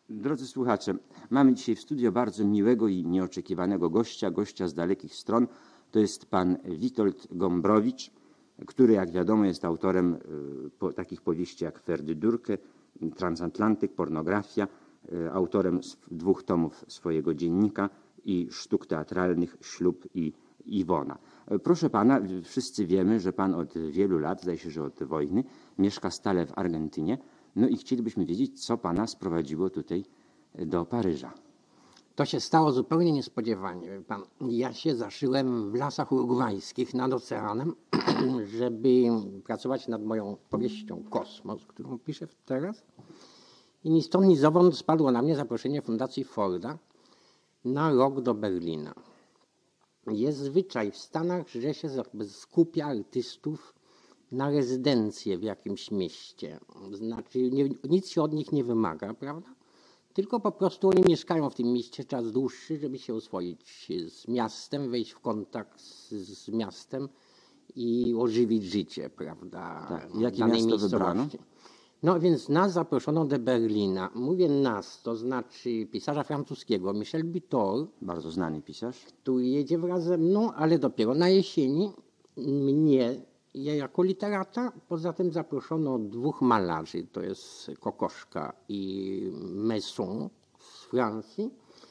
Drodzy słuchacze, mamy dzisiaj w studio bardzo miłego i nieoczekiwanego gościa z dalekich stron. To jest pan Witold Gombrowicz, który, jak wiadomo, jest autorem takich powieści jak Ferdydurke, Transatlantyk, Pornografia, autorem 2 tomów swojego dziennika i sztuk teatralnych Ślub i Iwona. Proszę pana, wszyscy wiemy, że pan od wielu lat, zdaje się, że od wojny, mieszka stale w Argentynie. No i chcielibyśmy wiedzieć, co pana sprowadziło tutaj do Paryża. To się stało zupełnie niespodziewanie. Pan, ja się zaszyłem w lasach urugwajskich nad oceanem, żeby pracować nad moją powieścią Kosmos, którą piszę teraz. I ni stąd, ni zowąd spadło na mnie zaproszenie Fundacji Forda na rok do Berlina. Jest zwyczaj w Stanach, że się skupia artystów na rezydencję w jakimś mieście. Znaczy nic się od nich nie wymaga, prawda? Tylko po prostu oni mieszkają w tym mieście czas dłuższy, żeby się oswoić z miastem, wejść w kontakt z miastem i ożywić życie, prawda? Tak. Jakie miasto wybrano? No więc nas zaproszono do Berlina. Mówię nas, to znaczy pisarza francuskiego, Michel Butor. Bardzo znany pisarz. Który jedzie wraz ze mną, ale dopiero na jesieni mnie, ja jako literata. Poza tym zaproszono 2 malarzy, to jest Kokoszka i Messon z Francji.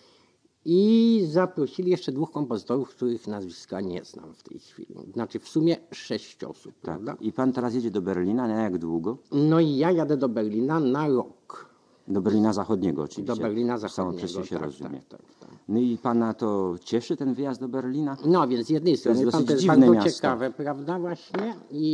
I zaprosili jeszcze 2 kompozytorów, których nazwiska nie znam w tej chwili. Znaczy w sumie 6 osób. Tak. Prawda? I pan teraz jedzie do Berlina, na jak długo? No i ja jadę do Berlina na rok. Do Berlina Zachodniego oczywiście. Do Berlina Zachodniego. Samo przez się tak, rozumie. tak. No i pana to cieszy ten wyjazd do Berlina? No więc z jednej strony dosyć to jest dziwne bardzo miasto. ciekawe, prawda, właśnie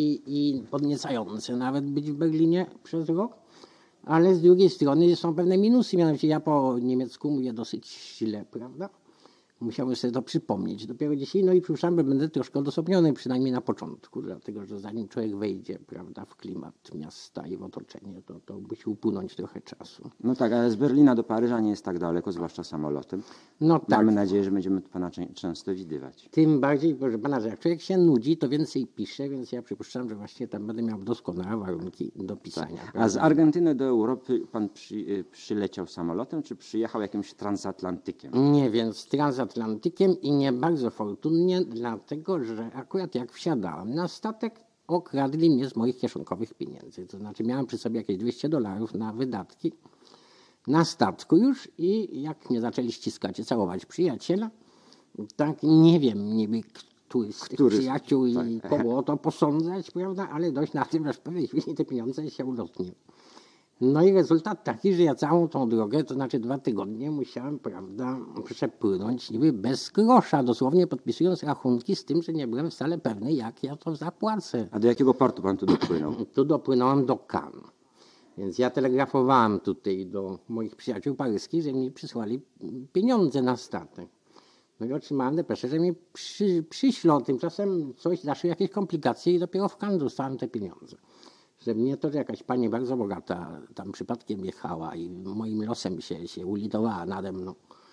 i podniecające nawet być w Berlinie przez rok, ale z drugiej strony są pewne minusy, mianowicie ja po niemiecku mówię dosyć źle, prawda? Musiałem sobie to przypomnieć dopiero dzisiaj, no i przypuszczam, że będę troszkę odosobniony, przynajmniej na początku, dlatego że zanim człowiek wejdzie, prawda, w klimat miasta i w otoczenie, to musi upłynąć trochę czasu. No tak, ale z Berlina do Paryża nie jest tak daleko, zwłaszcza samolotem. No tak. Mamy nadzieję, że będziemy pana często widywać. Tym bardziej, proszę pana, że jak człowiek się nudzi, to więcej pisze, więc ja przypuszczam, że właśnie tam będę miał doskonałe warunki do pisania. Tak. A z Argentyny do Europy pan przyleciał samolotem, czy przyjechał jakimś transatlantykiem? Nie, więc transatlantykiem i nie bardzo fortunnie, dlatego że akurat jak wsiadałem na statek, okradli mnie z moich kieszonkowych pieniędzy. To znaczy miałem przy sobie jakieś $200 na wydatki na statku już i jak mnie zaczęli ściskać i całować przyjaciela, tak nie wiem niby który z tych przyjaciół i kogo o to posądzać, prawda, ale dość na tym, że w pewnej chwili te pieniądze się ulotniły. No i rezultat taki, że ja całą tą drogę, to znaczy 2 tygodnie musiałem, prawda, przepłynąć niby bez grosza, dosłownie podpisując rachunki z tym, że nie byłem wcale pewny, jak ja to zapłacę. A do jakiego portu pan tu dopłynął? Tu dopłynąłem do Cannes. Więc ja telegrafowałem tutaj do moich przyjaciół paryskich, że mi przysłali pieniądze na statek. No i otrzymałem depeszę, że mi przyślą. Tymczasem coś, zaszły jakieś komplikacje i dopiero w Cannes dostałem te pieniądze. Że mnie to, że jakaś pani bardzo bogata tam przypadkiem jechała i moim losem się ulitowała nade mną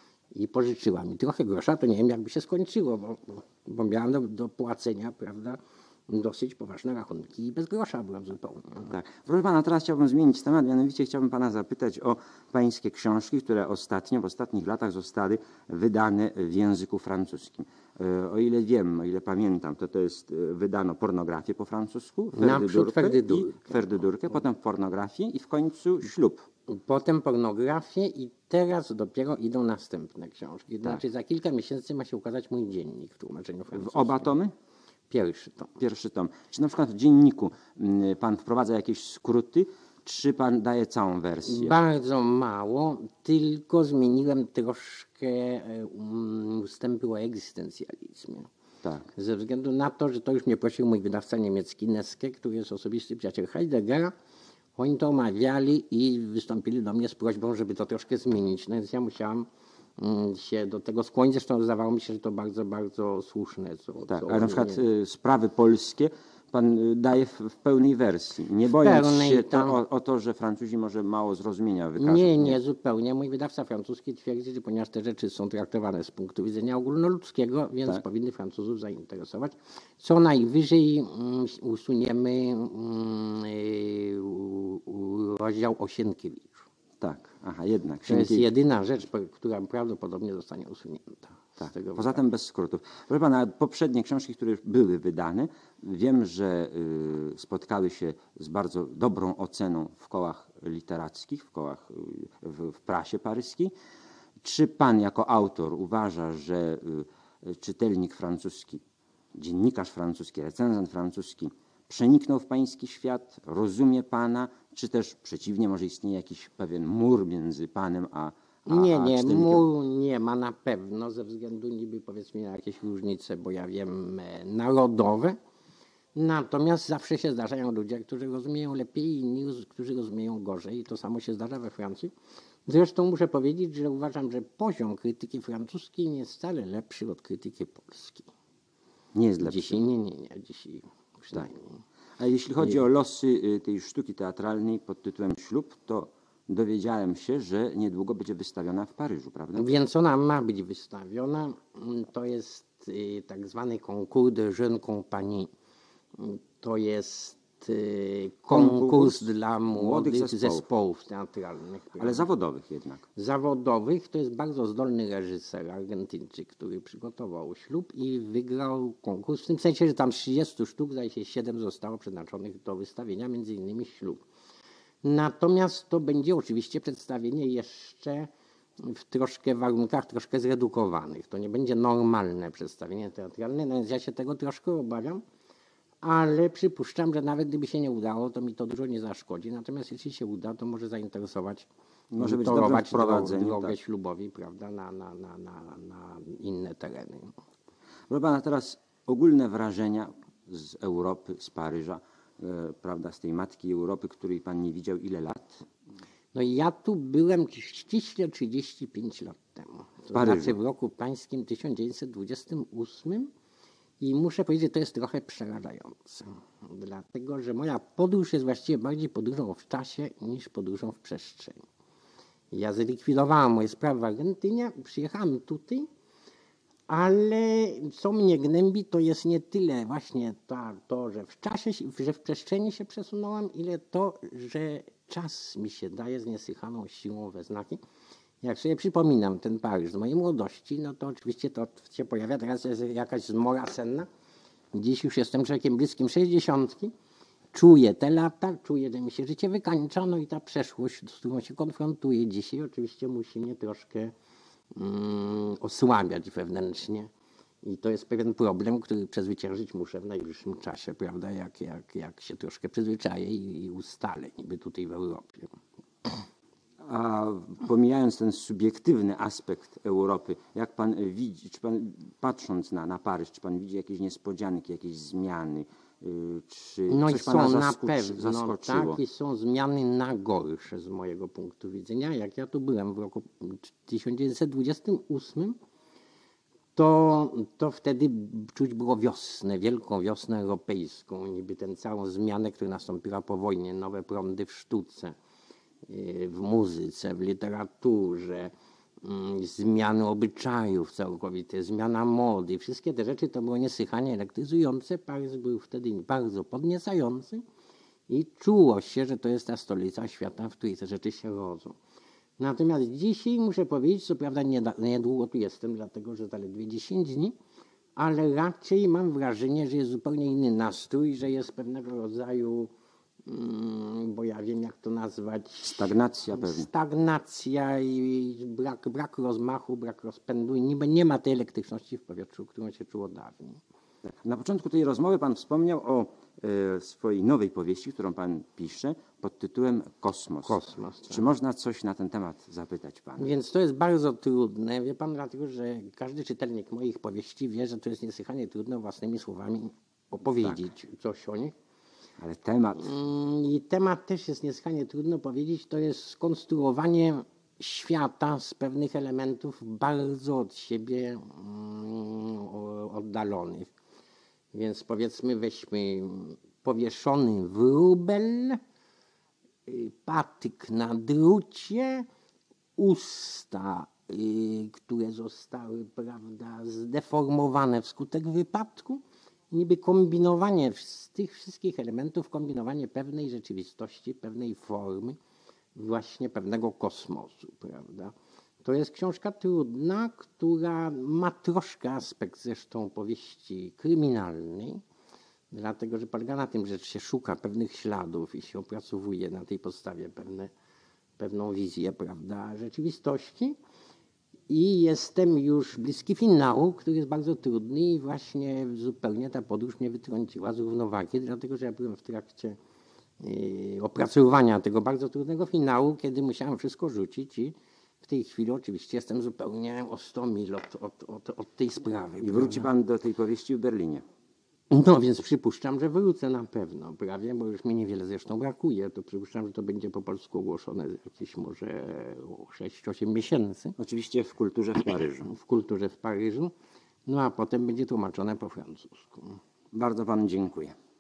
i pożyczyła mi trochę grosza, to nie wiem, jakby się skończyło, bo miałem do płacenia, prawda, dosyć poważne rachunki i bez grosza byłem zupełnie. Tak. Proszę pana, teraz chciałbym zmienić temat, mianowicie chciałbym pana zapytać o pańskie książki, które w ostatnich latach zostały wydane w języku francuskim. O ile wiem, o ile pamiętam, to jest wydano Pornografię po francusku, Ferdydurkę, potem Pornografię i w końcu Ślub. Potem Pornografię i teraz dopiero idą następne książki. Znaczy za kilka miesięcy ma się ukazać mój dziennik w tłumaczeniu francuskim. W oba tomy? Pierwszy tom. Pierwszy tom. Czy na przykład w dzienniku pan wprowadza jakieś skróty, czy pan daje całą wersję? Bardzo mało, tylko zmieniłem troszkę ustępy o egzystencjalizmie. Tak. Ze względu na to, że to już mnie prosił mój wydawca niemiecki Neske, który jest osobisty przyjaciel Heideggera. Oni to omawiali i wystąpili do mnie z prośbą, żeby to troszkę zmienić. No więc ja musiałam się do tego skłonić. Zresztą zdawało mi się, że to bardzo, bardzo słuszne. Tak, ale na przykład sprawy polskie pan daje w pełnej wersji, nie bojąc się o to, że Francuzi może mało zrozumienia wykażą. Nie, zupełnie. Mój wydawca francuski twierdzi, że ponieważ te rzeczy są traktowane z punktu widzenia ogólnoludzkiego, więc powinny Francuzów zainteresować. Co najwyżej usuniemy rozdział o Sienkiewiczu. Tak. Aha, jednak. To jest jedyna rzecz, która prawdopodobnie zostanie usunięta. Tak. Poza tym bez skrótów. Proszę pana, poprzednie książki, które już były wydane, wiem, że spotkały się z bardzo dobrą oceną w kołach literackich, w kołach w prasie paryskiej. Czy pan jako autor uważa, że czytelnik francuski, dziennikarz francuski, recenzent francuski przeniknął w pański świat, rozumie pana, czy też przeciwnie, może istnieje jakiś pewien mur między panem a Nie, czytelnikiem? muru nie ma na pewno, ze względu niby powiedzmy na jakieś różnice, bo ja wiem, narodowe. Natomiast zawsze się zdarzają ludzie, którzy rozumieją lepiej i inni, którzy rozumieją gorzej. I to samo się zdarza we Francji. Zresztą muszę powiedzieć, że uważam, że poziom krytyki francuskiej nie jest wcale lepszy od krytyki polskiej. Nie jest lepszy. Dzisiaj nie. Dzisiaj przynajmniej. A jeśli chodzi o losy tej sztuki teatralnej pod tytułem Ślub, to dowiedziałem się, że niedługo będzie wystawiona w Paryżu, prawda? Więc ona ma być wystawiona. To jest tak zwany Concours de Jeunes Compagnie. To jest konkurs dla młodych zespołów teatralnych. Ale zawodowych jednak. Zawodowych. To jest bardzo zdolny reżyser Argentyńczyk, który przygotował Ślub i wygrał konkurs. W tym sensie, że tam 30 sztuk, zdaje się 7 zostało przeznaczonych do wystawienia, między innymi Ślub. Natomiast to będzie oczywiście przedstawienie jeszcze w troszkę warunkach troszkę zredukowanych. To nie będzie normalne przedstawienie teatralne, no więc ja się tego troszkę obawiam, ale przypuszczam, że nawet gdyby się nie udało, to mi to dużo nie zaszkodzi. Natomiast jeśli się uda, to może zainteresować, może być dobrym wprowadzeniem, drogę ślubowi, prawda, na inne tereny. Proszę pana, teraz ogólne wrażenia z Europy, z Paryża, prawda, z tej matki Europy, której pan nie widział ile lat? No i ja tu byłem ściśle 35 lat temu. To znaczy w roku pańskim 1928 i muszę powiedzieć, że to jest trochę przerażające. Dlatego, że moja podróż jest właściwie bardziej podróżą w czasie niż podróżą w przestrzeni. Ja zlikwidowałem moje sprawy w Argentynie, przyjechałem tutaj, ale co mnie gnębi, to jest nie tyle właśnie to, że w czasie, że w przestrzeni się przesunąłem, ile to, że czas mi się daje z niesłychaną siłą we znaki. Jak sobie przypominam ten Paryż z mojej młodości, no to oczywiście to się pojawia, teraz jest jakaś zmora senna. Dziś już jestem człowiekiem bliskim 60. Czuję te lata, czuję, że mi się życie wykańcza, no i ta przeszłość, z którą się konfrontuję dzisiaj, oczywiście musi mnie troszkę osłabiać wewnętrznie. I to jest pewien problem, który przezwyciężyć muszę w najbliższym czasie, prawda, jak się troszkę przyzwyczaję i ustalę, niby tutaj w Europie. A pomijając ten subiektywny aspekt Europy, jak pan widzi, czy pan patrząc na Paryż, czy pan widzi jakieś niespodzianki, jakieś zmiany, czy no coś i pana są na pewno zaskoczyło? takie są zmiany na gorsze z mojego punktu widzenia. Jak ja tu byłem w roku 1928, to wtedy czuć było wiosnę, wielką wiosnę europejską, niby tę całą zmianę, która nastąpiła po wojnie, nowe prądy w sztuce, w muzyce, w literaturze, zmiany obyczajów całkowite, zmiana mody. Wszystkie te rzeczy to było niesłychanie elektryzujące. Paryż był wtedy bardzo podniecający i czuło się, że to jest ta stolica świata, w której te rzeczy się rodzą. Natomiast dzisiaj muszę powiedzieć, co prawda niedługo tu jestem, dlatego że zaledwie 10 dni, ale raczej mam wrażenie, że jest zupełnie inny nastrój, że jest pewnego rodzaju, bo ja wiem jak to nazwać. Stagnacja pewnie. Stagnacja i brak rozmachu, brak rozpędu i nie ma tej elektryczności w powietrzu, którą się czuło dawniej. Na początku tej rozmowy pan wspomniał o swojej nowej powieści, którą pan pisze pod tytułem Kosmos. Kosmos, tak. Czy można coś na ten temat zapytać pana? Więc to jest bardzo trudne, wie pan, dlatego że każdy czytelnik moich powieści wie, że to jest niesłychanie trudno własnymi słowami opowiedzieć coś o nich. Ale temat... I temat też jest niesłychanie trudno powiedzieć. To jest skonstruowanie świata z pewnych elementów bardzo od siebie oddalonych. Więc powiedzmy, weźmy powieszony wróbel, patyk na drucie, usta, które zostały, prawda, zdeformowane wskutek wypadku. Niby kombinowanie z tych wszystkich elementów, kombinowanie pewnej rzeczywistości, pewnej formy, właśnie pewnego kosmosu, prawda? To jest książka trudna, która ma troszkę aspekt zresztą powieści kryminalnej, dlatego że polega na tym, że się szuka pewnych śladów i się opracowuje na tej podstawie pewną wizję, prawda, rzeczywistości. I jestem już bliski finału, który jest bardzo trudny i właśnie zupełnie ta podróż mnie wytrąciła z równowagi, dlatego że ja byłem w trakcie opracowywania tego bardzo trudnego finału, kiedy musiałem wszystko rzucić i w tej chwili oczywiście jestem zupełnie o 100 mil od tej sprawy. I wróci pan do tej powieści w Berlinie. No więc przypuszczam, że wrócę na pewno prawie, bo już mi niewiele zresztą brakuje. To przypuszczam, że to będzie po polsku ogłoszone jakieś może 6-8 miesięcy. Oczywiście w Kulturze w Paryżu. W Kulturze w Paryżu. No a potem będzie tłumaczone po francusku. Bardzo panu dziękuję.